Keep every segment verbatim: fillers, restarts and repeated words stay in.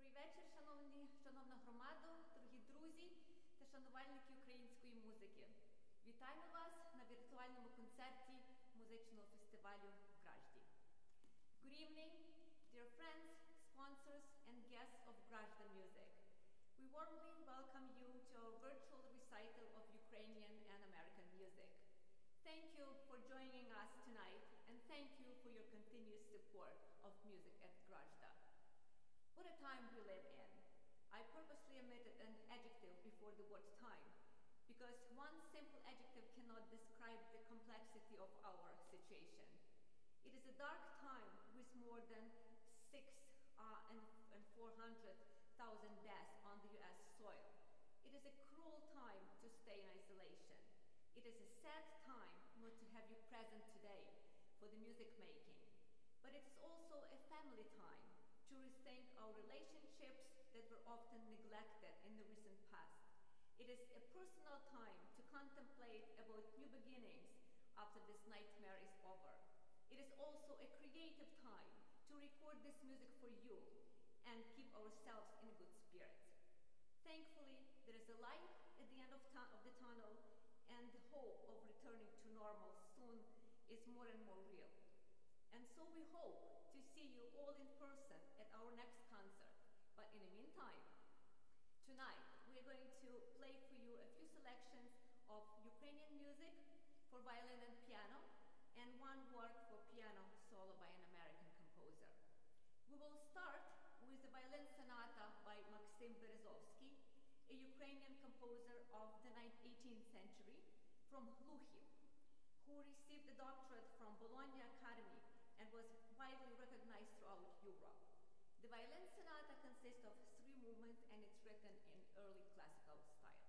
Добрий вечір, шановні, шановна громада, дорогі друзі та шанувальники української музики. Вітаємо вас на віртуальному концерті музичного фестивалю в Гражді. Good evening, dear friends, sponsors and guests of Grazda Music. We warmly welcome you to our virtual recital of Ukrainian and American music. Thank you for joining us tonight, and thank you for your continuous support of music at Grazda. What a time we live in. I purposely omitted an adjective before the word time, because one simple adjective cannot describe the complexity of our situation. It is a dark time with more than six uh, and, and four hundred thousand deaths on the U S soil. It is a cruel time to stay in isolation. It is a sad time not to have you present today for the music making. But it is also a family time to rethink our relationships that were often neglected in the recent past. It is a personal time to contemplate about new beginnings after this nightmare is over. It is also a creative time to record this music for you and keep ourselves in good spirits. Thankfully, there is a light at the end of, of the tunnel, and the hope of returning to normal soon is more and more real. And so we hope to see you all in person at our next concert. But in the meantime, tonight we're going to play for you a few selections of Ukrainian music for violin and piano, and one work for piano solo by an American composer. We will start with the violin sonata by Maxim Berezovsky, a Ukrainian composer of the eighteenth century from Lviv, who received a doctorate from Bologna Academy and was widely recognized throughout Europe. The violin sonata consists of three movements, and it's written in early classical style.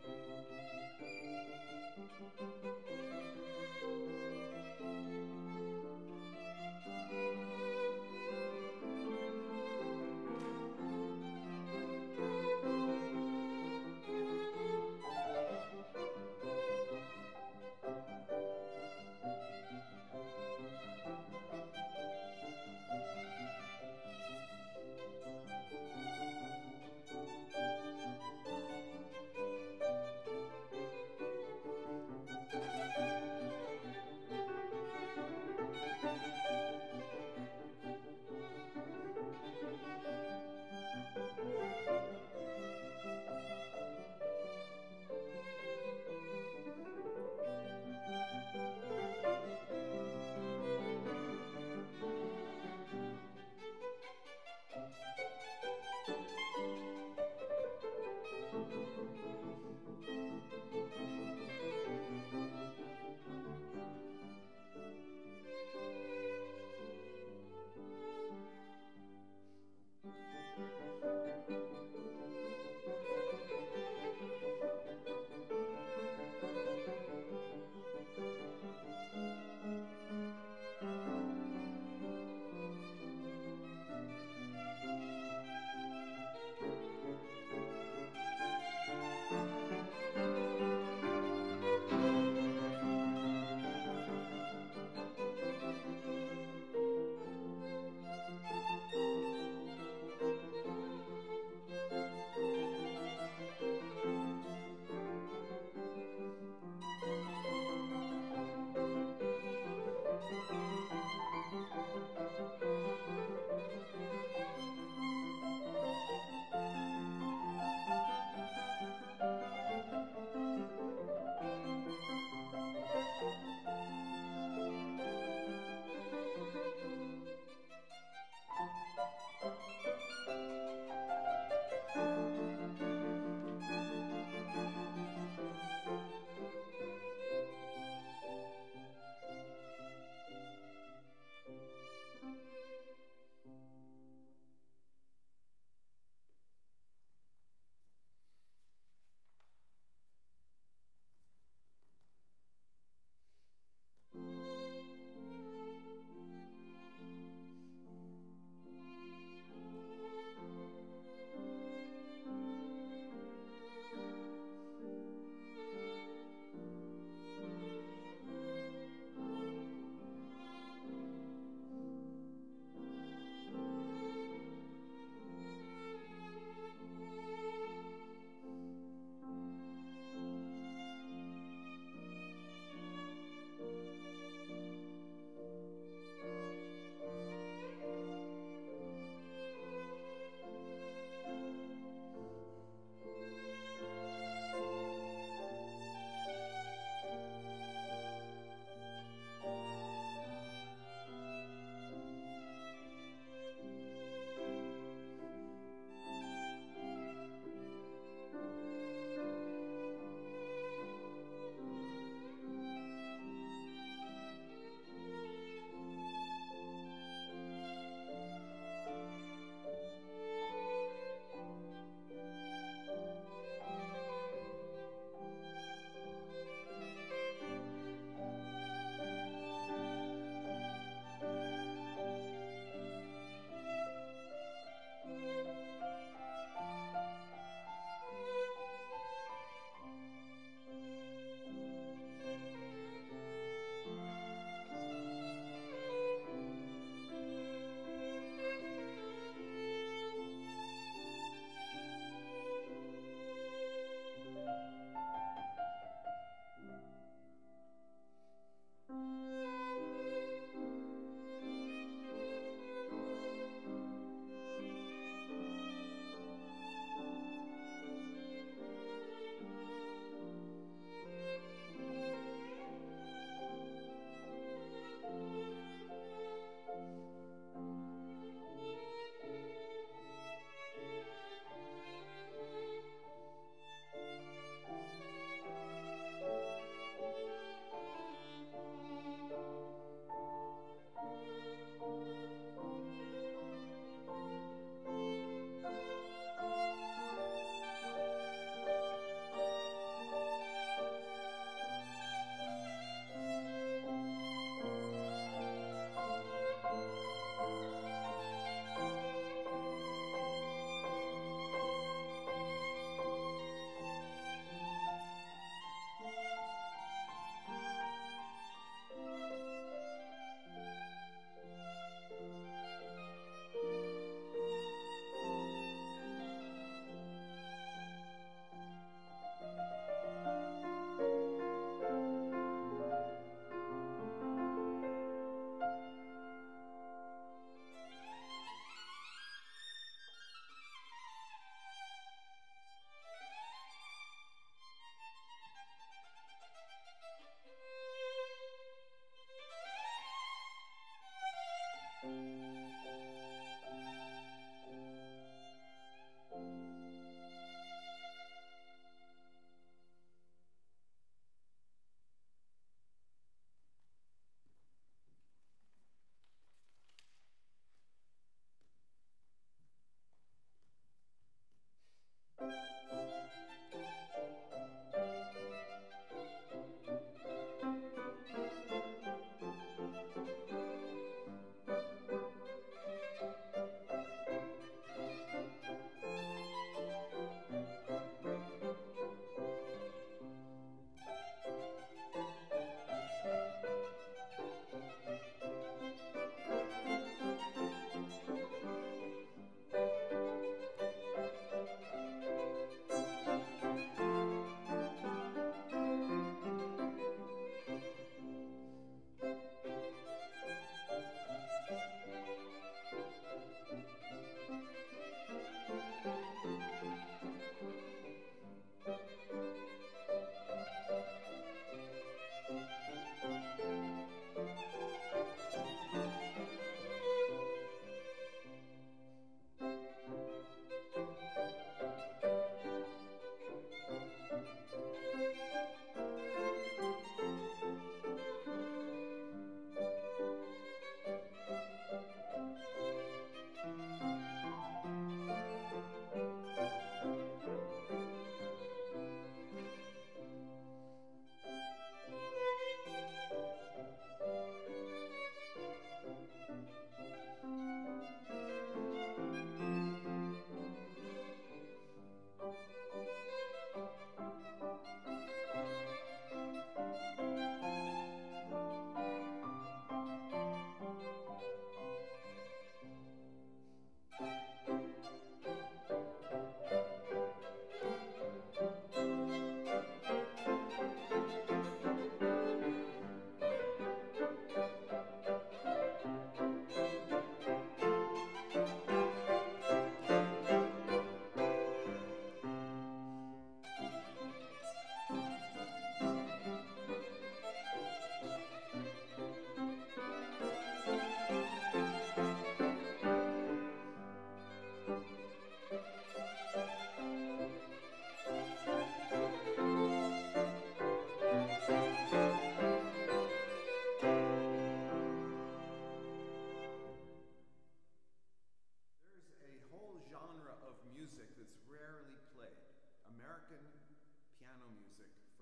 Thank you.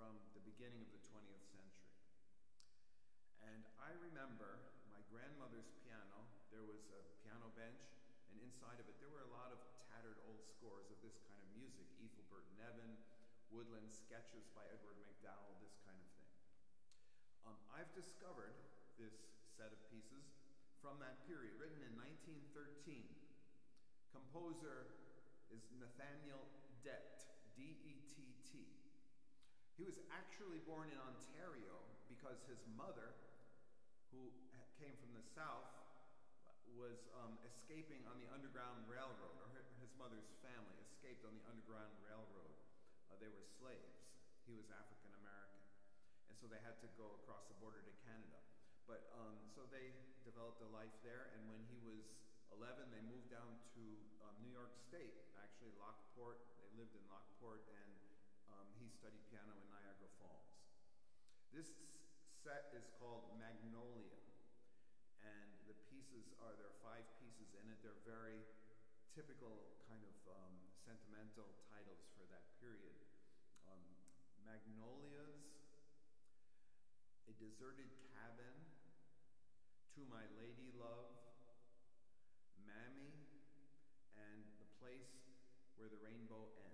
from the beginning of the twentieth century. And I remember my grandmother's piano. There was a piano bench, and inside of it there were a lot of tattered old scores of this kind of music, Ethelbert Nevin, Woodland Sketches by Edward McDowell, this kind of thing. Um, I've discovered this set of pieces from that period, written in nineteen thirteen. Composer is Nathaniel Dett, D E T T. He was actually born in Ontario because his mother, who came from the south, was um, escaping on the Underground Railroad, or her, his mother's family escaped on the Underground Railroad. Uh, they were slaves. He was African American. And so they had to go across the border to Canada. But um, so they developed a life there, and when he was eleven, they moved down to um, New York State, actually Lockport. They lived in Lockport, and um, he studied piano in Niagara Falls. This set is called Magnolia, and the pieces are, there are five pieces in it. They're very typical kind of um, sentimental titles for that period. Um, Magnolias, A Deserted Cabin, To My Lady Love, Mammy, and The Place Where the Rainbow Ends.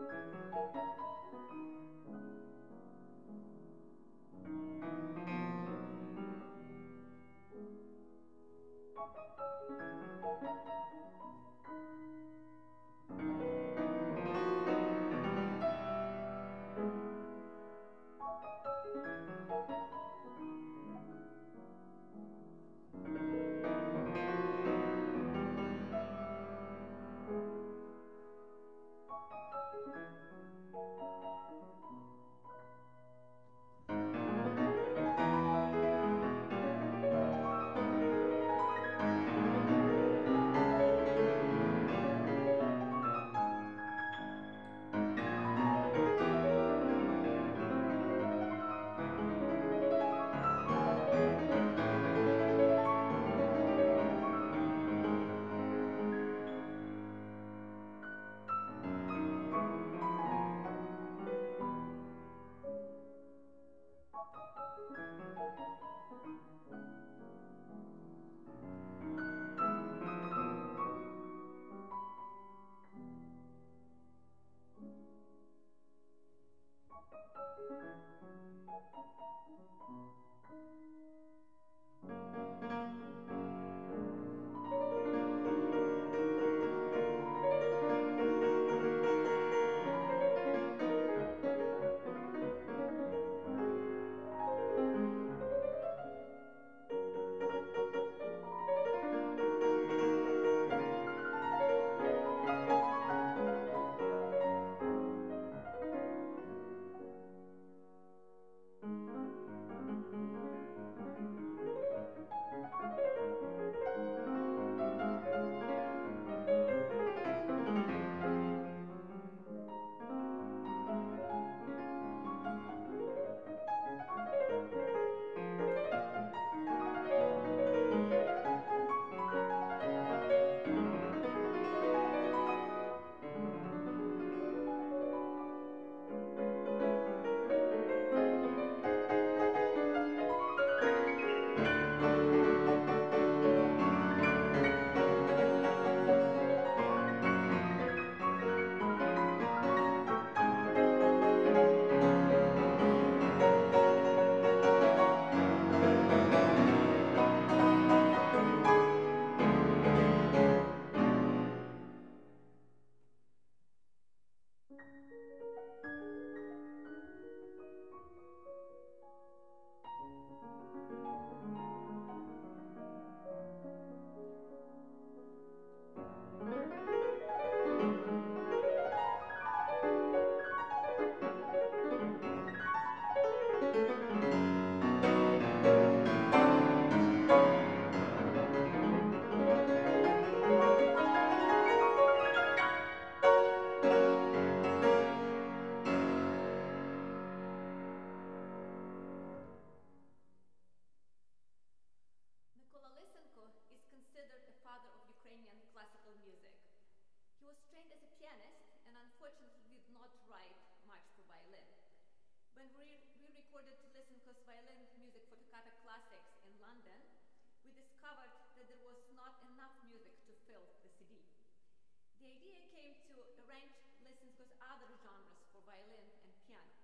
Lysenko is considered the father of Ukrainian classical music. He was trained as a pianist and unfortunately did not write much for violin. When we re-recorded Lysenko's violin music for Toccata Classics in London, we discovered that there was not enough music to fill the C D. The idea came to arrange Lysenko's other genres for violin and piano.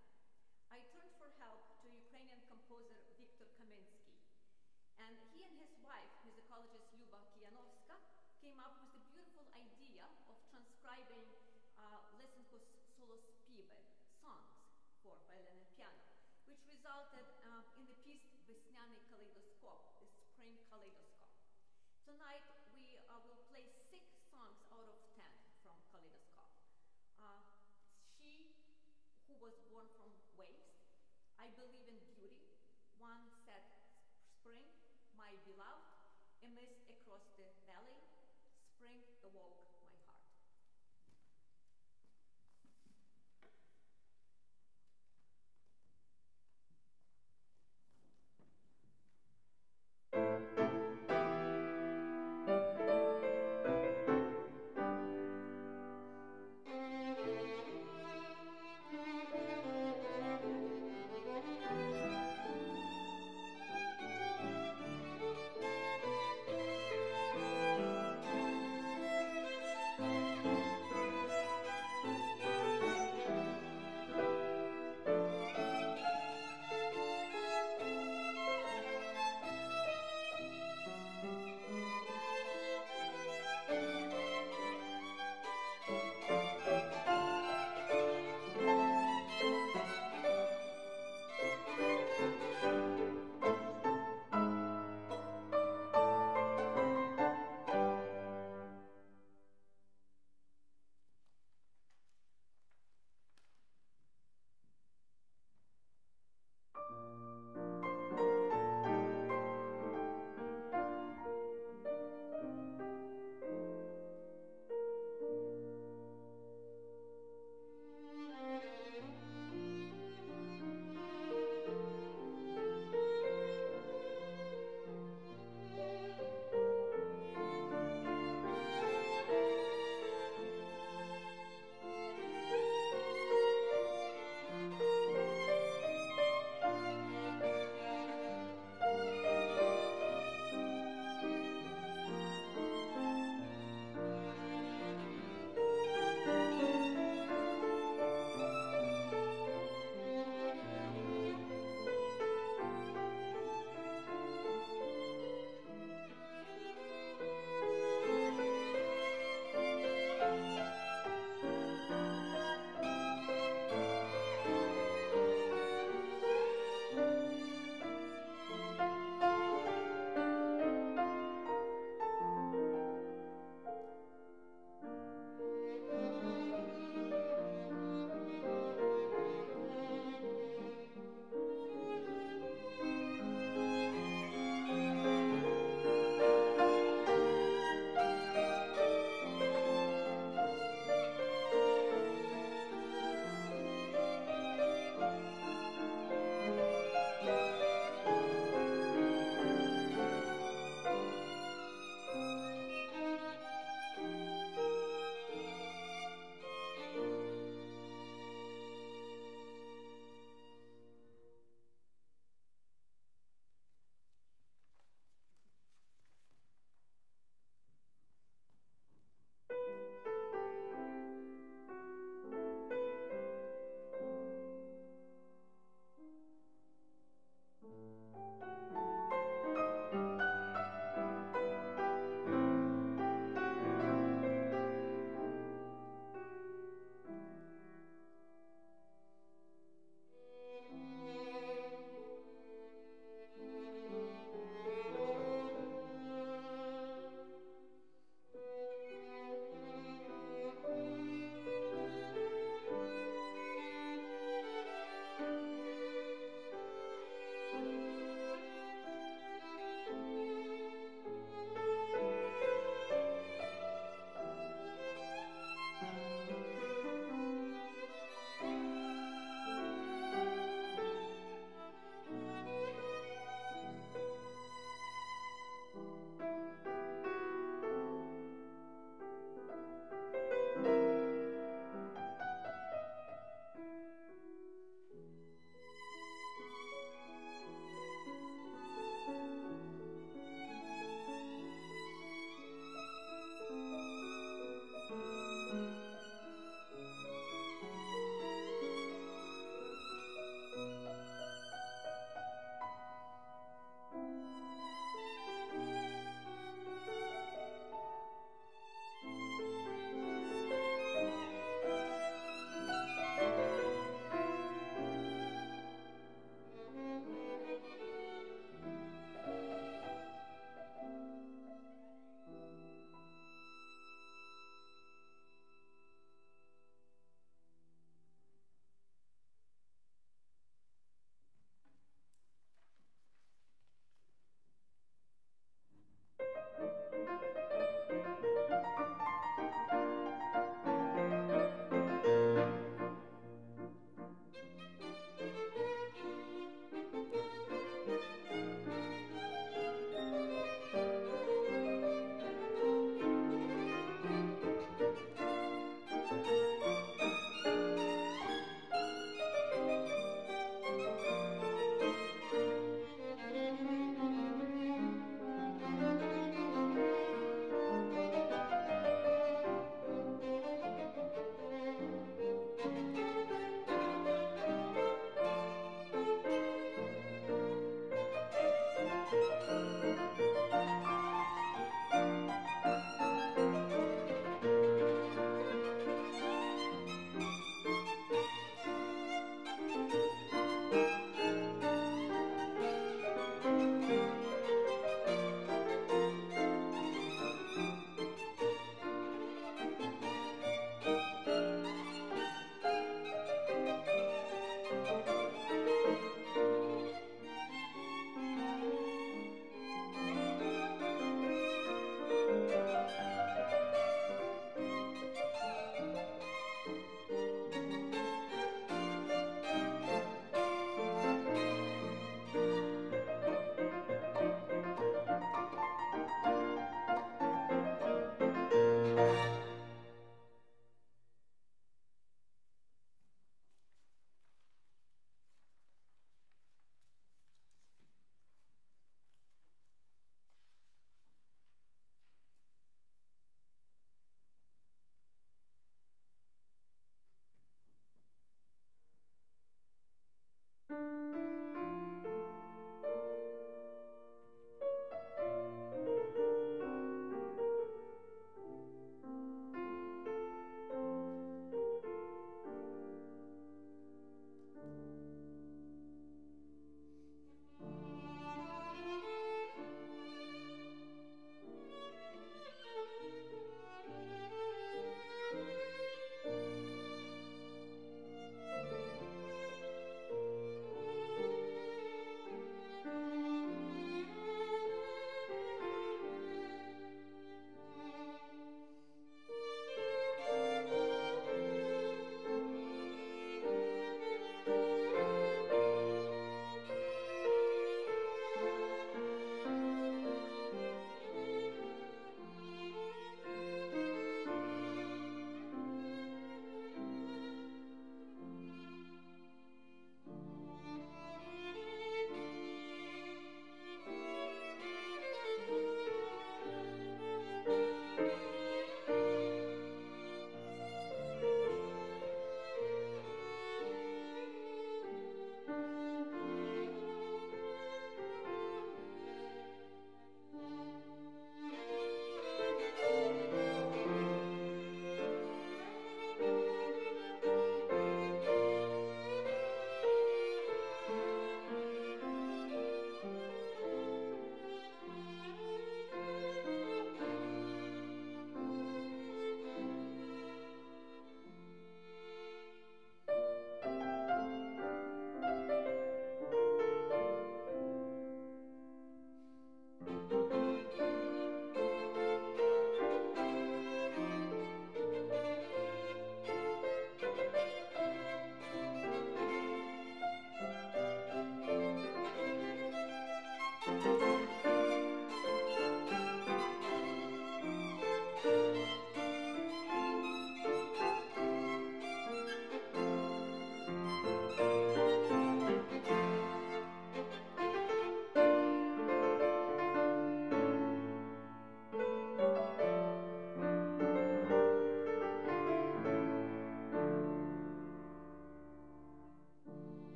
I turned for help to Ukrainian composer Viktor Kaminsky, and he and his wife, musicologist Lyuba Kiyanovska, came up with the beautiful idea of transcribing uh, Lysenko's solospivy, songs for violin and piano, which resulted uh, in the piece Vesnyany Kaleidoskop, the spring kaleidoscope. Tonight we uh, will play six songs out of ten from Kaleidoscope. Uh, she who was born from waves, I Believe in Beauty, One Set Spring, My Beloved, A Mist Across the Valley, Spring Awoke My Heart.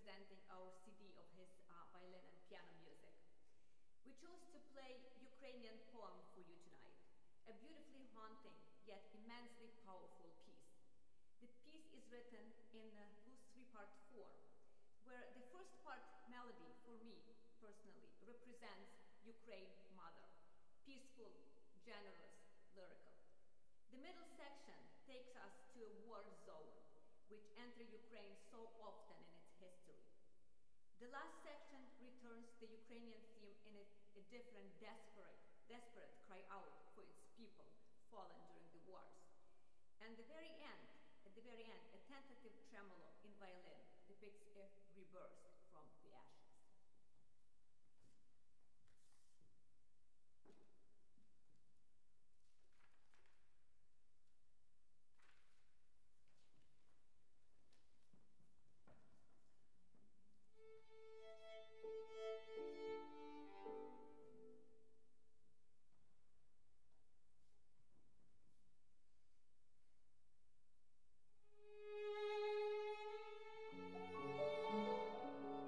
presenting our C D of his uh, violin and piano music. We chose to play Ukrainian poem for you tonight, a beautifully haunting yet immensely powerful piece. The piece is written in uh, blues three-part form, where the first part, melody, for me personally, represents Ukraine mother, peaceful, generous, lyrical. The middle section takes us to a war zone, which entered Ukraine so often in its history. The last section returns the Ukrainian theme in a, a different, desperate, desperate cry out for its people fallen during the wars. And the very end, at the very end, a tentative tremolo in violin depicts a rebirth from the ashes. Thank you.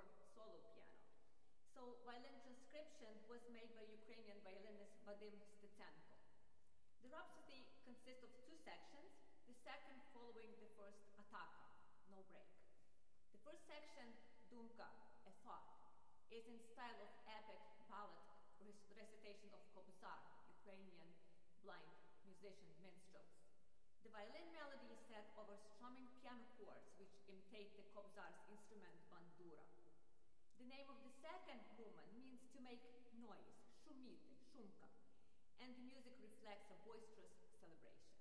for solo piano. So violin transcription was made by Ukrainian violinist Vadim Stetsenko. The Rhapsody consists of two sections, the second following the first attacca, no break. The first section, Dumka, a thought, is in style of epic ballad recitation of Kobzar, Ukrainian blind musician minstrels. The violin melody is set over strumming piano chords which imitate the Kobzar's instrument bandura. The name of the second movement means to make noise, shumit, shumka, and the music reflects a boisterous celebration.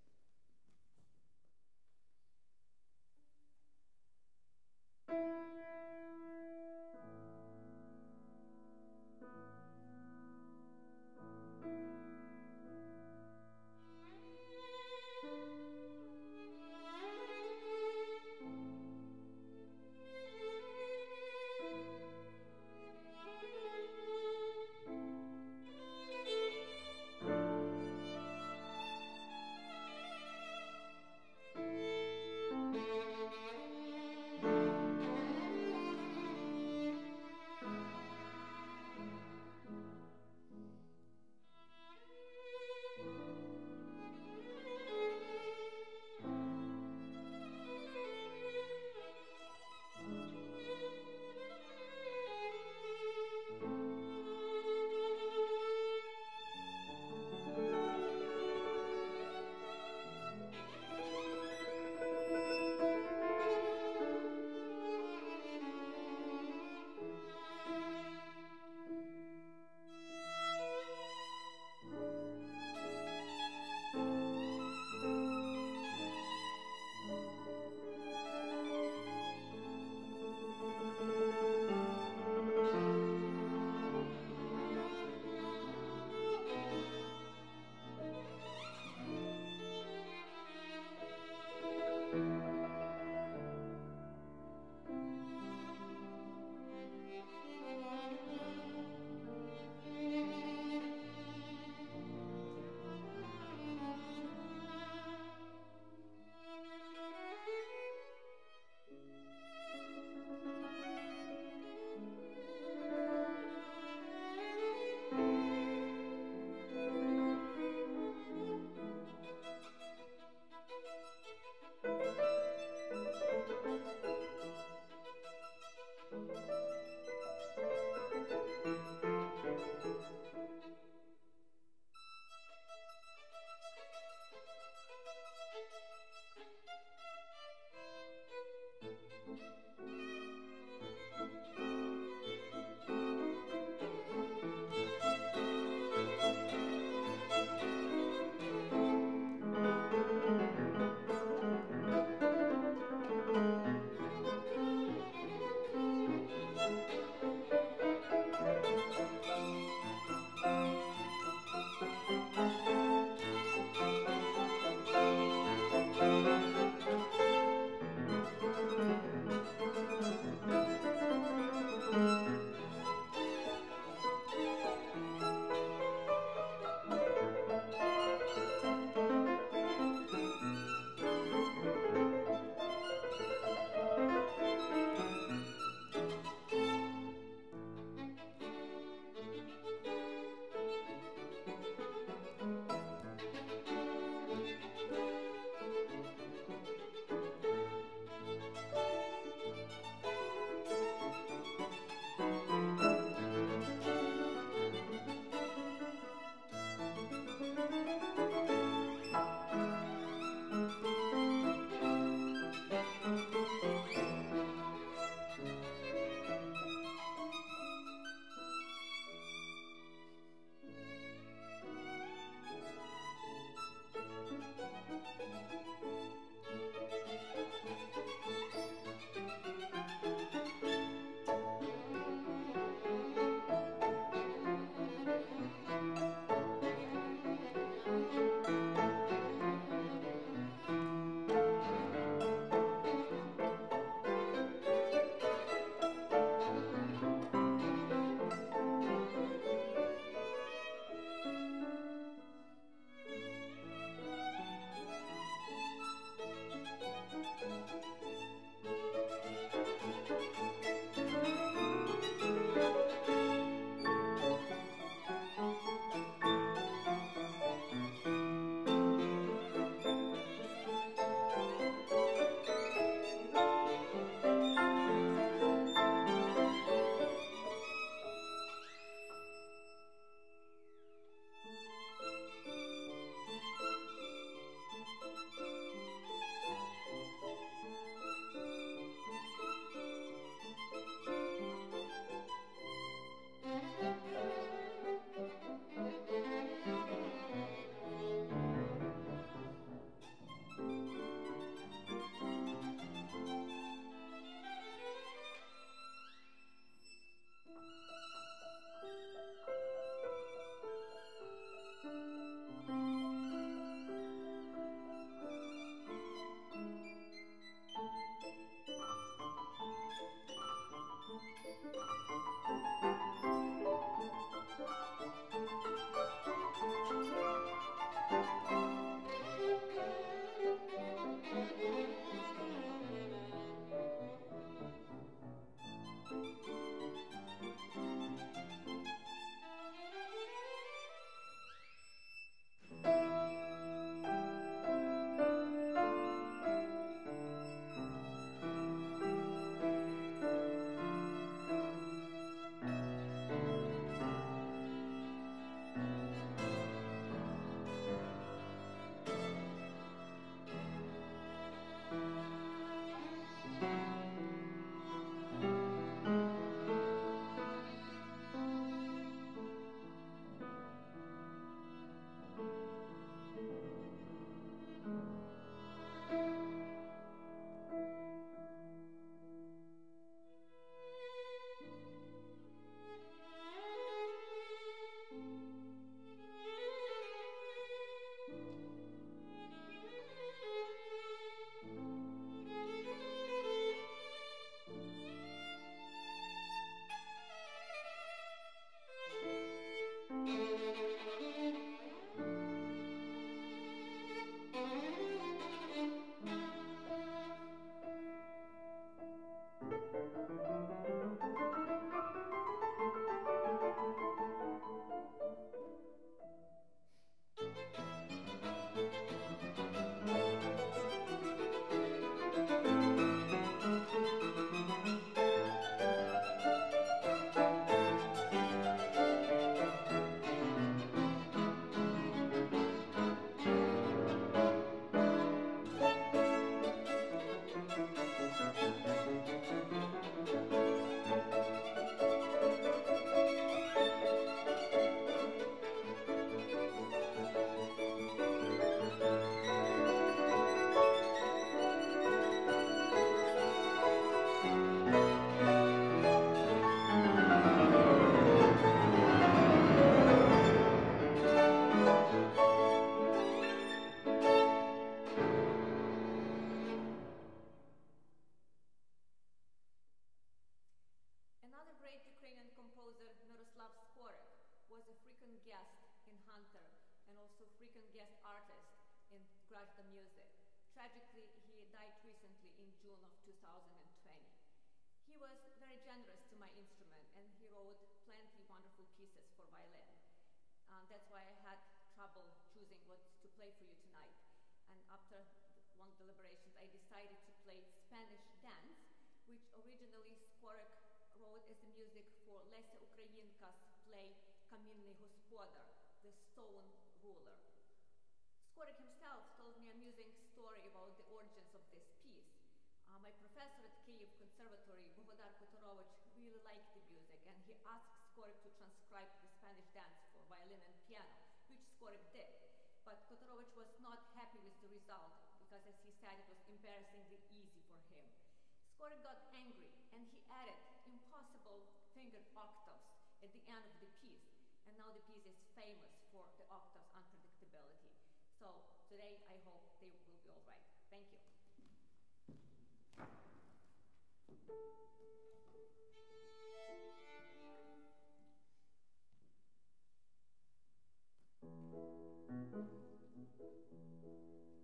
guest artist in Grajda music. Tragically, he died recently in June of two thousand twenty. He was very generous to my instrument, and he wrote plenty wonderful pieces for violin. Um, that's why I had trouble choosing what to play for you tonight. And after long deliberations, I decided to play Spanish Dance, which originally Skoryk wrote as the music for Lesia Ukrainka's play Kamilny Gospodar, the Stone Ruler. Skoryk himself told me a amusing story about the origins of this piece. Uh, my professor at Kyiv Conservatory, Bohodar Kotorovich, really liked the music, and he asked Skoryk to transcribe the Spanish Dance for violin and piano, which Skoryk did. But Kotorovich was not happy with the result, because as he said, it was embarrassingly easy for him. Skoryk got angry, and he added impossible fingered octaves at the end of the piece, and now the piece is famous for the octaves unpredictability. So today, I hope they will be all right. Thank you.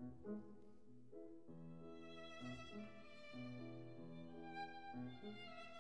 Thank you.